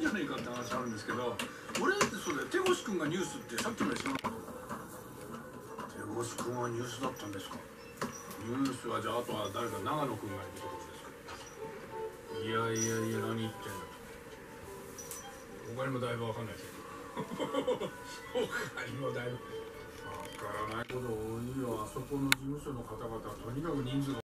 んじゃないかって話あるんですけど、俺だってそうだよ。手越くんがニュースってさっきまで知らなかった。手越くんはニュースだったんですか。ニュースはじゃあ、あとは誰か長野くんがいるところですか。いやいやいや、何言ってんだ。他にもだいぶわかんないですよ。他にもだいぶわからないこと多いよ。あそこの事務所の方々、とにかく人数が